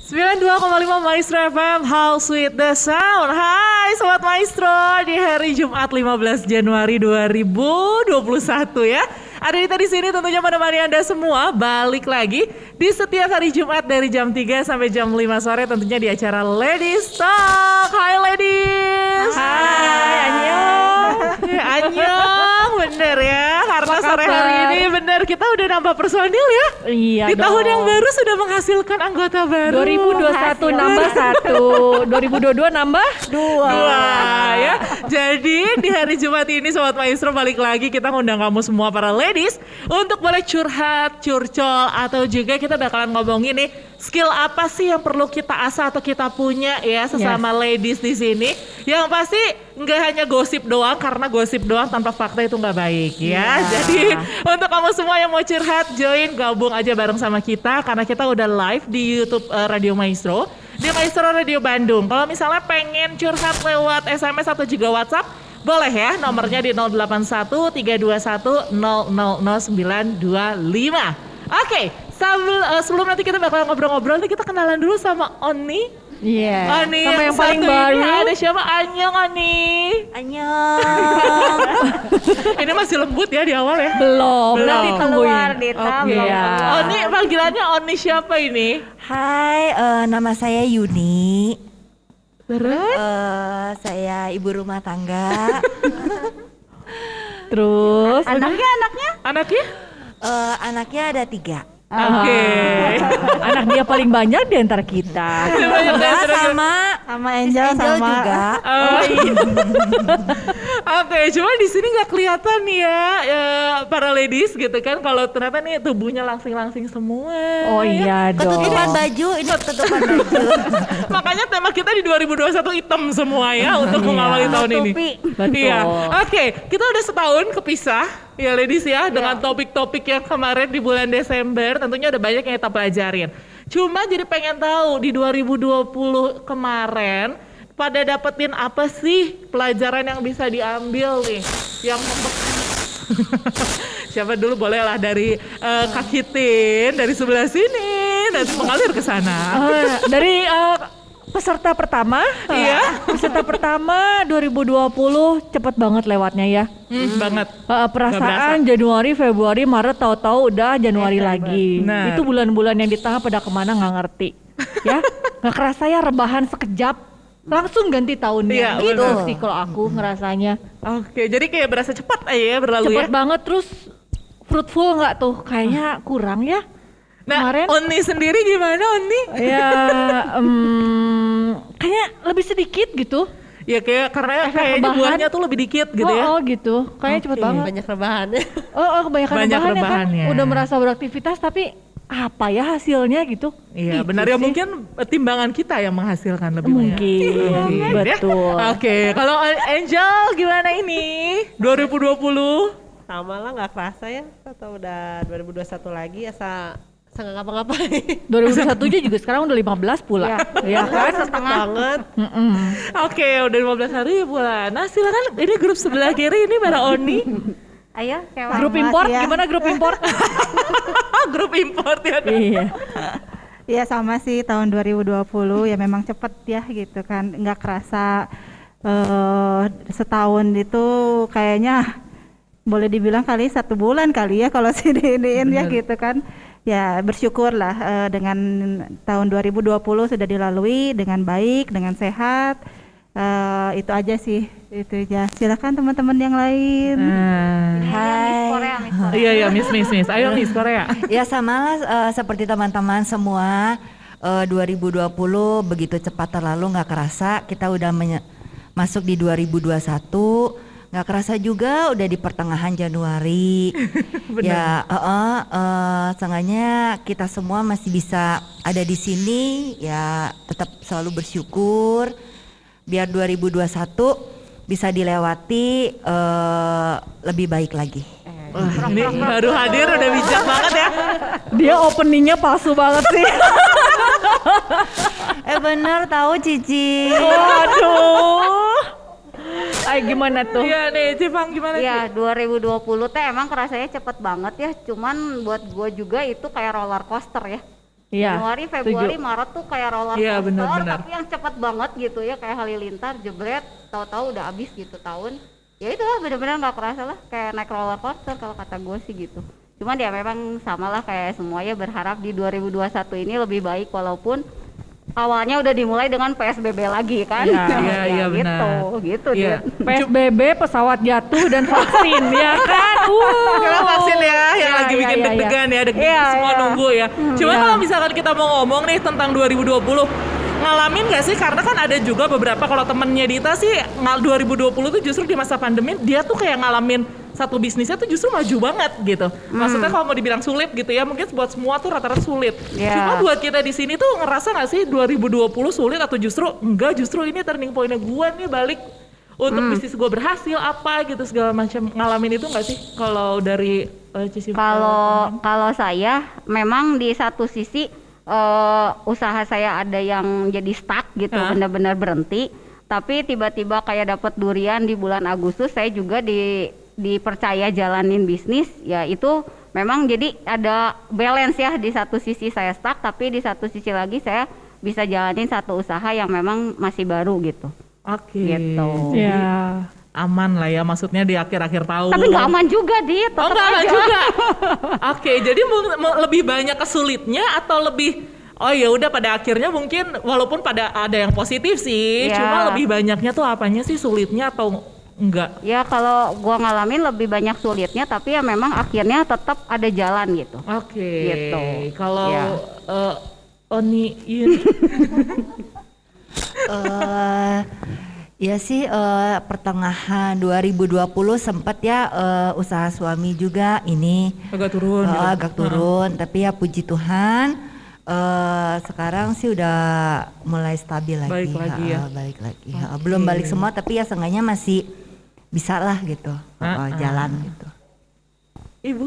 92,5 Maestro FM, How Sweet the Sound. Hai Sobat Maestro, di hari Jumat 15 Januari 2021 ya. Ada di sini tentunya menemani Anda semua balik lagi di setiap hari Jumat dari jam 3 sampai jam 5 sore tentunya di acara Ladies Talk. Hai ladies. Hai, annyeong. Annyeong, bener ya. Karena sore hari ini bener kita udah nambah personil ya. Iya di dong. tahun yang baru sudah menghasilkan anggota baru. 2021 nambah 1, 2022 nambah 2 ya. Jadi di hari Jumat ini Sobat Maestro balik lagi kita ngundang kamu semua para ladies untuk boleh curhat, curcol atau juga kita bakalan ngomongin nih skill apa sih yang perlu kita asah atau kita punya ya sesama ladies di sini. Yang pasti nggak hanya gosip doang karena gosip doang tanpa fakta itu nggak baik ya. Jadi untuk kamu semua yang mau curhat join gabung aja bareng sama kita karena kita udah live di YouTube Radio Maestro di Maestro Radio Bandung. Kalau misalnya pengen curhat lewat SMS atau juga WhatsApp boleh ya, nomornya di 081 321 000925. Oke, sebelum nanti kita bakal ngobrol-ngobrol, nih kita kenalan dulu sama Oni. Iya. Oni sama yang paling baru. Ada siapa? Annyeong Oni. Annyeong. Ini masih lembut ya di awal ya? Belum. Nanti keluar Dita. Oke. Oni, panggilannya Oni siapa ini? Hai, nama saya Yuni. Terus? Saya ibu rumah tangga. Terus Anaknya? Anaknya ada 3. Oke. anak dia paling banyak di antara kita. Sama Angel juga. Oh, iya. Oke, cuma di sini nggak kelihatan nih ya para ladies gitu kan kalau ternyata nih tubuhnya langsing-langsing semua. Oh iya dong. Ketutupan baju, ini ketutupan baju. Makanya tema kita di 2021 hitam semua ya untuk mengawali tahun ini. Betul. Iya. Oke, kita udah setahun kepisah ya ladies ya dengan topik-topik yang kemarin di bulan Desember tentunya udah banyak yang kita pelajarin. Cuma jadi pengen tahu di 2020 kemarin pada dapetin apa sih pelajaran yang bisa diambil nih yang siapa dulu boleh lah dari Kak Kitin dari sebelah sini dan mengalir ke sana. Dari peserta pertama, peserta pertama 2020 cepet banget lewatnya ya. Banget. Perasaan Januari, Februari, Maret tahu-tahu udah Januari lagi. Nah. Itu bulan-bulan yang di tengah pada kemana nggak ngerti, ya. Nggak kerasa ya rebahan sekejap, langsung ganti tahunnya. Gitu sih kalau aku ngerasanya. Oke, jadi kayak berasa cepat aja ya berlalu Cepet banget terus fruitful nggak tuh? Kayaknya kurang ya. Nah, Kemarin. Oni sendiri gimana Oni? Ya, kayaknya lebih sedikit gitu. Ya kayak karena kayaknya buahnya tuh lebih dikit gitu ya. Oh gitu, kayaknya cepet banget. Banyak rebahannya. Kebanyakan Banyak rebahannya rebahannya. kan. Udah merasa beraktivitas tapi apa ya hasilnya gitu. Iya Gitu benar ya sih. mungkin timbangan kita yang menghasilkan lebih banyak. Mungkin, betul. Oke, kalau Angel gimana ini? 2020? Sama lah nggak kerasa ya atau udah 2021 lagi asa nggak ngapa-ngapain. 2021 juga sekarang udah 15 pula. Ya kan? Setengah banget. Oke, udah 15 hari bulan. Nah silakan ini grup sebelah kiri ini para Oni. Ayo, Grup import, gimana grup import? Grup import ya. Iya. Iya sama sih tahun 2020 ya memang cepet ya gitu kan nggak kerasa setahun itu kayaknya boleh dibilang kali 1 bulan kali ya kalau sini-iniin ya gitu kan ya bersyukurlah dengan tahun 2020 sudah dilalui dengan baik dengan sehat itu aja sih itu aja silakan teman-teman yang lain. Hai. Iya Miss. Ayo Miss Korea. Ya sama lah seperti teman-teman semua 2020 begitu cepat terlalu nggak kerasa kita udah masuk di 2021 nggak kerasa juga udah di pertengahan Januari. Ya seenggaknya kita semua masih bisa ada di sini ya tetap selalu bersyukur biar 2021 bisa dilewati lebih baik lagi. Ini baru hadir udah bijak banget ya. Dia openingnya palsu banget sih. Bener tahu Cici. Waduh. Ay gimana tuh? Iya nih, Cipang gimana Ya sih? 2020 teh emang kerasanya cepet banget ya. Cuman buat gue juga itu kayak roller coaster ya. Iya. Januari, Februari, Maret tuh kayak roller coaster, Iya, benar-benar. tapi yang cepat banget gitu ya, kayak halilintar, jebret, tahu-tahu udah habis gitu tahun. Ya itulah benar-benar nggak kerasa lah, kayak naik roller coaster kalau kata gue sih gitu. Cuman ya memang samalah kayak semuanya berharap di 2021 ini lebih baik walaupun awalnya udah dimulai dengan PSBB lagi kan. Iya, benar. Gitu Iya. Dit. PSBB, pesawat jatuh dan vaksin ya kan. Karena vaksin ya yang Iya, lagi iya, bikin iya, deg-degan ya, Iya, semua iya. nunggu ya. Cuma kalau misalkan kita mau ngomong nih tentang 2020, ngalamin gak sih? Karena kan ada juga beberapa, kalau temennya Dita sih 2020 tuh justru di masa pandemi dia tuh kayak ngalamin satu bisnisnya tuh justru maju banget gitu. Maksudnya kalau mau dibilang sulit gitu ya, mungkin buat semua tuh rata-rata sulit. Iya. Cuma buat kita di sini tuh ngerasa gak sih 2020 sulit atau justru enggak, justru ini turning point-nya gue nih balik untuk bisnis gue berhasil apa gitu segala macam. Ngalamin itu gak sih kalau dari Cici? Kalau saya memang di satu sisi usaha saya ada yang jadi stuck gitu, benar-benar berhenti. Tapi tiba-tiba kayak dapat durian di bulan Agustus, saya juga dipercaya jalanin bisnis, ya itu memang jadi ada balance ya, di satu sisi saya stuck tapi di satu sisi lagi saya bisa jalanin satu usaha yang memang masih baru gitu. Oke. Gitu. Ya. Aman lah ya, maksudnya di akhir-akhir tahun. Tapi nggak aman juga Dit, Oh tetep nggak aman aja. juga. Oke, jadi lebih banyak kesulitnya atau lebih ya udah pada akhirnya mungkin walaupun pada ada yang positif sih, Iya. cuma lebih banyaknya tuh apanya sih, sulitnya atau enggak? Ya kalau gua ngalamin lebih banyak sulitnya, tapi ya memang akhirnya tetap ada jalan gitu. Oke. Gitu. Kalau Ya. Oni Yuni. Ya sih pertengahan 2020 sempat ya usaha suami juga ini Agak turun. gitu. agak turun, tapi ya puji Tuhan sekarang sih udah mulai stabil lagi. Balik lagi ya. Balik lagi. Belum balik semua tapi ya seenggaknya masih bisa lah gitu jalan gitu. Ibu.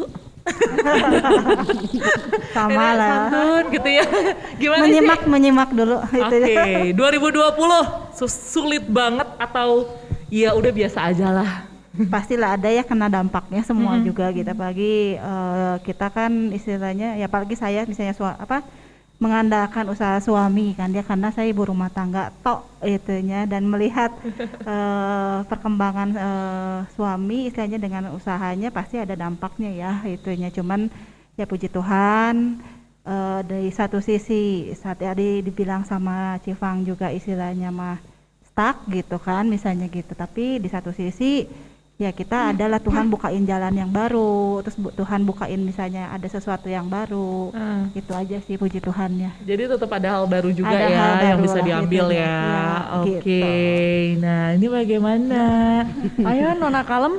Sama Ini lah. santun gitu ya. Gimana sih? Menyimak dulu itu Oke, ya. 2020 sulit banget atau ya udah biasa aja lah. Pastilah ada ya kena dampaknya semua juga gitu. Apalagi kita kan istilahnya ya, apalagi saya misalnya mengandalkan usaha suami kan dia, karena saya ibu rumah tangga tok itunya, dan melihat perkembangan suami istilahnya dengan usahanya pasti ada dampaknya ya itunya. Cuman ya puji Tuhan dari satu sisi saat tadi dibilang sama Cifang juga istilahnya mah stuck gitu kan misalnya gitu, tapi di satu sisi ya kita adalah Tuhan bukain jalan yang baru, terus Tuhan bukain misalnya ada sesuatu yang baru, itu aja sih puji Tuhannya. Jadi tetap ada hal baru juga Ada ya hal yang baru bisa lah diambil gitu. ya. Ya, Oke. gitu. Nah, ini bagaimana? Ayo nona kalem.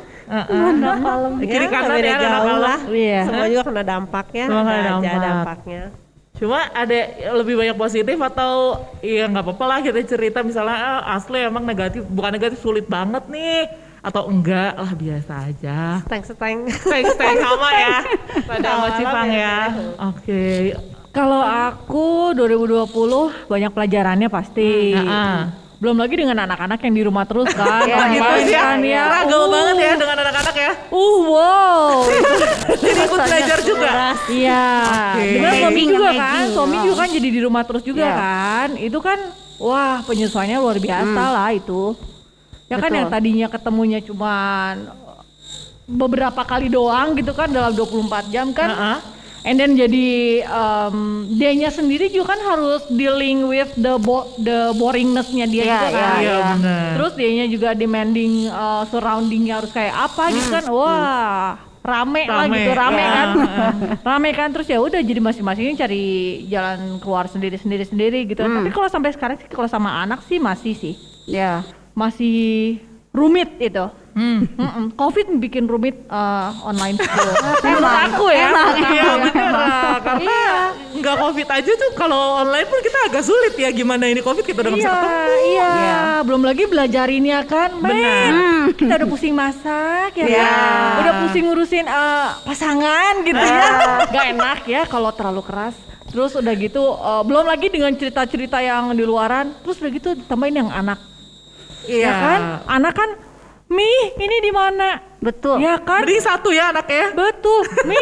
Kiri kanan beda ya, anak jauh kalem. lah. Iya. Semua juga kena dampaknya, Semua kena ada aja dampak. dampaknya. Cuma ada lebih banyak positif atau ya nggak apa-apa lah kita cerita misalnya asli emang negatif, bukan negatif sulit banget nih, atau enggak lah biasa aja. Seteng-seteng. Stay sama ya pada Mbak Cifang ya. Oke. Kalau aku 2020 banyak pelajarannya pasti. Belum lagi dengan anak-anak yang di rumah terus kan. Ya, Gitu Main sih ya. kan ya. Struggle banget ya dengan anak-anak ya. Wow. Jadi ikut belajar juga. Iya. Oke. Dengan suami Amazing, juga amazing. kan. Suami juga kan jadi di rumah terus juga Iya. kan. Itu kan wah penyesuaiannya luar biasa lah itu. Ya kan Betul. yang tadinya ketemunya cuman beberapa kali doang gitu kan dalam 24 jam kan. And then jadi dia-nya sendiri juga kan harus dealing with the boringness-nya dia Iya, juga kan. iya, Iya benar. Terus dia-nya juga demanding surrounding-nya harus kayak apa gitu kan. Wah, rame lah gitu, rame kan. Rame kan, terus ya udah jadi masing-masing cari jalan keluar sendiri gitu. Tapi kalau sampai sekarang sih kalau sama anak sih masih sih. Ya. Masih rumit itu. Covid bikin rumit online school. Menurut aku ya. Iya bener lah. Karena nggak Covid aja tuh kalau online pun kita agak sulit ya, gimana ini Covid kita udah nggak bisa ketemu. Iya, belum lagi belajarinnya kan, men. Kita udah pusing masak ya, kan? Udah pusing ngurusin pasangan gitu ya. Gak enak ya kalau terlalu keras. Terus udah gitu, belum lagi dengan cerita-cerita yang di luaran. Terus udah gitu tambahin yang anak. Iya Ya kan? Anak kan, Mi, ini di mana? Betul. Ya kan? Beri satu ya anaknya. Betul, Mi,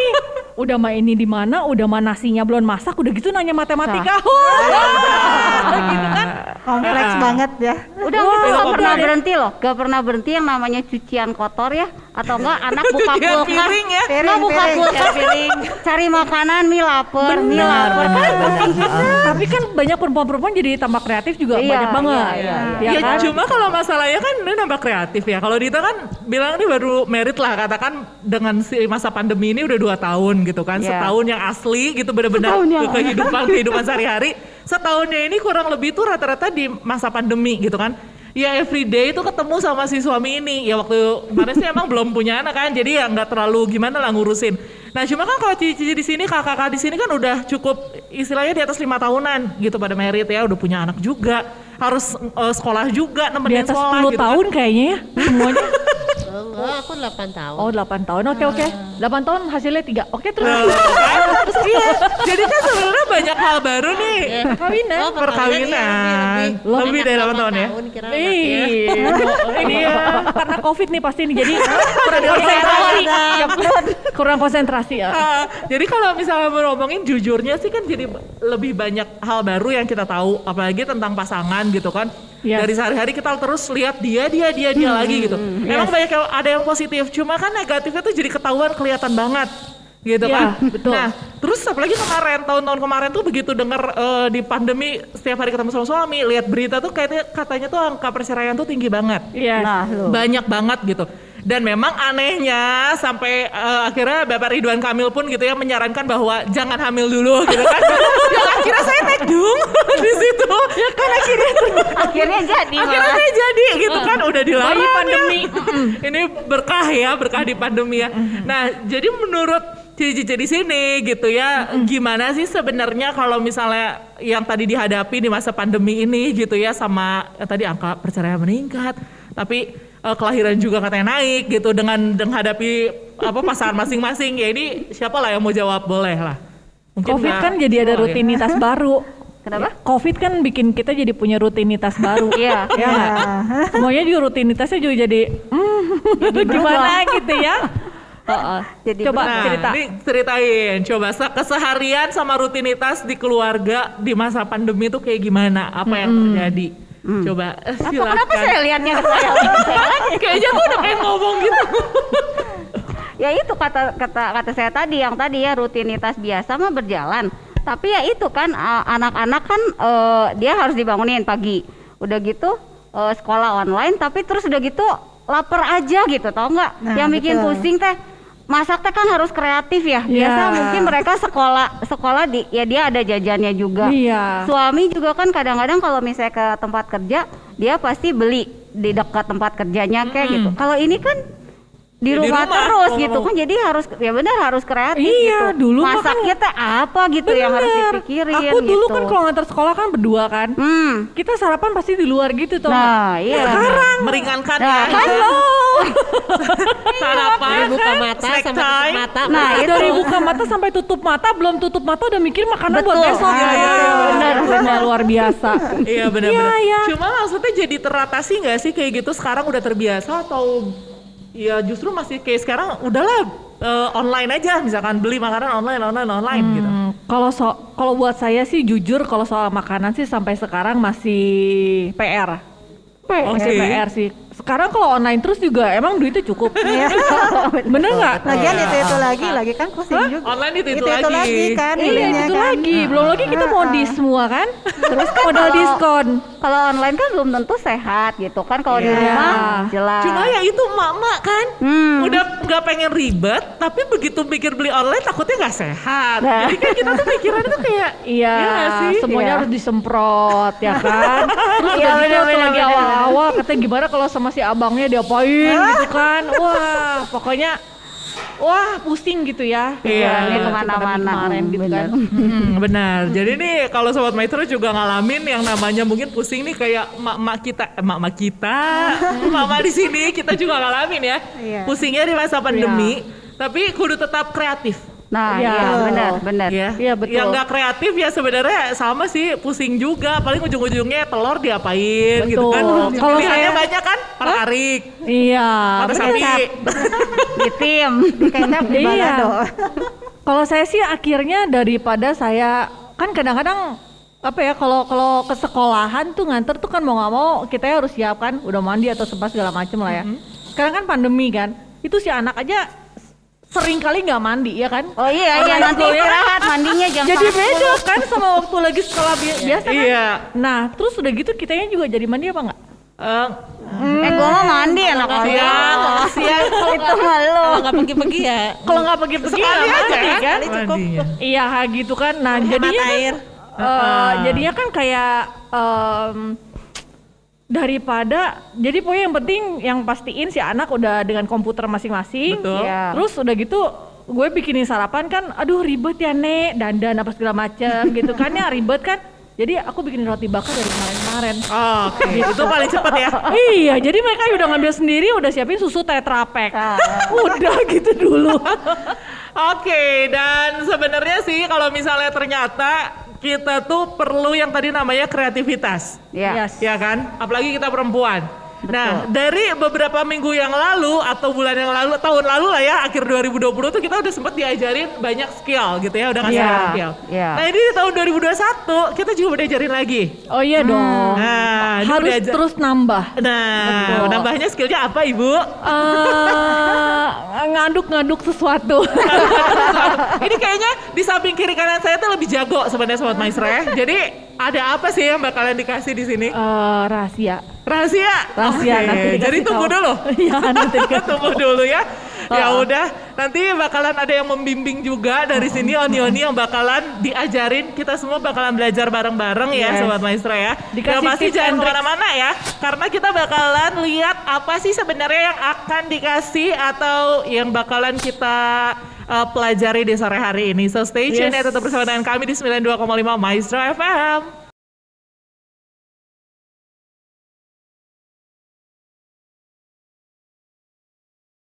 udah mah ini di mana, udah mah nasinya belum masak, udah gitu nanya matematika. Gitu kan. Kompleks banget ya. Udah gitu gak pernah berhenti loh, gak pernah berhenti yang namanya cucian kotor ya, atau enggak anak buka Cucian kulkas, piring ya. nggak buka kulkas cari makanan, mie lapar Tapi kan banyak perempuan-perempuan jadi tambah kreatif juga Iya, banyak banget. iya. Ya Ya kan? cuma kalau masalahnya kan ini nambah kreatif ya. Kalau Dita kan bilang ini baru merit lah, katakan dengan si masa pandemi ini udah 2 tahun gitu kan. Iya. Setahun yang asli gitu benar-benar kehidupan sehari-hari. Setahunnya ini kurang lebih tuh rata-rata di masa pandemi gitu kan. Ya everyday itu ketemu sama si suami ini. Ya waktu kemarin sih emang belum punya anak kan, jadi ya nggak terlalu gimana lah ngurusin. Nah cuma kan kalau cici-cici di sini, kakak-kakak di sini kan udah cukup istilahnya di atas 5 tahunan gitu pada merit ya, udah punya anak juga, harus sekolah juga, Di nemenin atas sekolah 10 gitu tahun kayaknya ya semuanya. Enggak, aku 8 tahun. Oh 8 tahun, oke. 8 tahun hasilnya 3, oke terus. Terus iya, jadi kan sebenarnya banyak hal baru nih. Perkawinan. Oh, Perkawinan. Lebih dari 8 tahun ya. Ini karena COVID nih pasti nih, jadi kurang konsentrasi. Kurang konsentrasi ya. Jadi kalau misalnya ngomongin jujurnya sih kan jadi lebih banyak hal baru yang kita tahu, apalagi tentang pasangan gitu kan. Yes. Dari sehari-hari kita terus lihat dia lagi gitu. Emang banyak yang ada yang positif, cuma kan negatifnya tuh jadi ketahuan, kelihatan banget gitu Iya, kan. betul. Nah, terus apalagi kemarin, tahun-tahun kemarin tuh begitu denger di pandemi setiap hari ketemu sama suami, lihat berita tuh katanya tuh angka perceraian tuh tinggi banget. Iya. Nah, Banyak banget gitu. Dan memang anehnya sampai akhirnya Bapak Ridwan Kamil pun gitu ya menyarankan bahwa jangan hamil dulu gitu kan. Yang akhirnya saya tekdung di situ. Ya kan akhirnya jadi akhirnya malah. saya jadi gitu kan, udah dilarang Bayi ya. pandemi. Ini berkah ya, berkah di pandemi ya. Nah, jadi menurut cici-cici di sini gitu ya, gimana sih sebenarnya kalau misalnya yang tadi dihadapi di masa pandemi ini gitu ya, sama tadi angka perceraian meningkat, tapi kelahiran juga katanya naik gitu dengan menghadapi pasangan masing-masing. Ya ini siapa lah yang mau jawab, boleh lah. Mungkin COVID Mbak kan jadi ada Noah ya. rutinitas baru. Kenapa? COVID kan bikin kita jadi punya rutinitas baru. Iya. Ya nggak? Semuanya juga rutinitasnya juga jadi gimana gitu ya. Jadi Coba Nah, cerita. ini ceritain coba keseharian sama rutinitas di keluarga di masa pandemi itu kayak gimana? Apa yang terjadi? Coba silakan. kenapa saya lihatnya ke saya? Kayaknya aku udah pengen ngomong gitu. Ya itu kata saya tadi, yang tadi ya rutinitas biasa mah berjalan. Tapi ya itu kan anak-anak kan dia harus dibangunin pagi. Udah gitu sekolah online, tapi terus udah gitu lapar aja gitu, tau nggak? Nah, yang bikin betul. pusing teh masak teh kan harus kreatif ya. Biasa mungkin mereka sekolah ya dia ada jajannya juga. Iya. Suami juga kan kadang-kadang kalau misalnya ke tempat kerja dia pasti beli di dekat tempat kerjanya kayak gitu. Kalau ini kan di rumah terus gitu kan, jadi harus ya benar harus kreatif Iya, gitu. dulu mah Masaknya teh apa gitu yang harus dipikirin Aku dulu gitu. kan kalau ngantar sekolah kan berdua kan. Kita sarapan pasti di luar gitu tuh. Nah, iya. Meringankan Nah, ya. Halo. Sarapan, buka mata snack sampai tutup time. mata. Nah, itu Dari buka mata sampai tutup mata, belum tutup mata udah mikir makanan buat Betul. besok. Benar luar biasa. Iya benar-benar. Iya. Cuma maksudnya jadi teratasi nggak sih kayak gitu sekarang udah terbiasa, atau ya justru masih kayak sekarang udahlah online aja, misalkan beli makanan online gitu. Kalau buat saya sih jujur kalau soal makanan sih sampai sekarang masih PR. Masih Oke. PR sih. Sekarang kalau online terus juga emang duitnya cukup. Bener nggak? Lagian itu lagi kan pusing juga. Online itu Itu lagi kan Iya belinya itu kan. lagi. Belum lagi kita mau di semua kan. Terus kan modal kalau- diskon. Kalau online kan belum tentu sehat gitu kan, kalau di Iya. rumah jelas. Cuma ya itu emak-emak kan udah nggak pengen ribet, tapi begitu pikir beli online takutnya nggak sehat. Nah. Jadi kan kita tuh pikirannya tuh kayak Iya, nggak sih? semuanya Iya. harus disemprot ya kan. Terus Iya, udah gitu bener, waktu lagi bener. awal-awal katanya gimana kalau sama si abangnya diapain gitu kan. Wah, pokoknya pusing gitu ya. Iya. Ini Ci kemana-mana, kemarin gitu bener. kan. Benar. Jadi nih kalau Sobat Maestro juga ngalamin yang namanya mungkin pusing nih kayak emak-emak kita, emak-emak di sini kita juga ngalamin ya. Iya. Pusingnya di masa pandemi, tapi kudu tetap kreatif. Nah, Iya. iya benar. Ya. Iya, betul. Yang nggak kreatif ya sebenarnya sama sih, pusing juga. Paling ujung-ujungnya telur diapain gitu kan. Betul. Kalau Pilihannya saya- banyak kan, perharik, Iya. mata sapi. Di tim. Kecap di Iya. balado. Kalau saya sih akhirnya daripada saya kan kadang-kadang apa ya kalau ke sekolahan tuh nganter tuh kan mau nggak mau kita harus siap kan udah mandi atau segala macem lah ya. Sekarang kan pandemi kan, itu si anak aja sering kali nggak mandi ya kan? Oh iya, iya nanti istirahat mandinya jam jadi 10. beda kan sama waktu lagi sekolah biasa kan? Iya. Nah terus udah gitu kitanya juga jadi mandi apa nggak? Gua mau mandi anak Siang, siang. Itu malu. Kalau nggak pergi-pergi ya. Kalau nggak pergi-pergi nggak Sekali aja mandi kan? kan? cukup. Mandinya. Iya gitu kan. Nah Hemat jadinya kan, air. jadinya kan kayak daripada jadi pokoknya yang penting yang pastiin si anak udah dengan komputer masing-masing. Betul. Iya. Terus udah gitu gue bikinin sarapan kan, aduh ribet ya Nek, dandan apa segala macem gitu kan ya ribet kan. Jadi aku bikin roti bakar dari kemarin-kemarin. Oke, itu paling cepat ya. Iya, jadi mereka udah ngambil sendiri, udah siapin susu Tetra Pak. Udah gitu dulu. Oke, dan sebenarnya sih kalau misalnya ternyata kita tuh perlu yang tadi namanya kreativitas. Iya. Yes. Ya kan? Apalagi kita perempuan. Nah, dari beberapa minggu yang lalu atau bulan yang lalu, tahun lalu lah ya, akhir 2020 tuh kita udah sempat diajarin banyak skill gitu ya, udah ngasih Iya, skill. iya. Nah, ini di tahun 2021 kita juga udah diajarin lagi. Oh iya dong. Nah, ini Harus udah terus nambah. Nah, Betul. nambahnya skillnya apa Ibu? Ngaduk-ngaduk sesuatu. Ini kayaknya di samping kiri kanan saya tuh lebih jago sebenarnya Sobat Maestro ya. Jadi ada apa sih yang bakalan dikasih di sini? Rahasia. Rahasia. Rahasia, Oke, nanti dikasih jadi tunggu tahu. dulu. Iya, nanti dikasih Tunggu dulu ya. Ya udah, nanti bakalan ada yang membimbing juga dari sini Oni yang bakalan diajarin. Kita semua bakalan belajar bareng-bareng ya Yes. Sobat Maestro ya. Dikasih Yang pasti tips jangan and tricks. kemana-mana ya. Karena kita bakalan lihat apa sih sebenarnya yang akan dikasih atau yang bakalan kita pelajari di sore hari ini. So stay tune Yes. ya, tetap bersama dengan kami di 92,5 Maestro FM.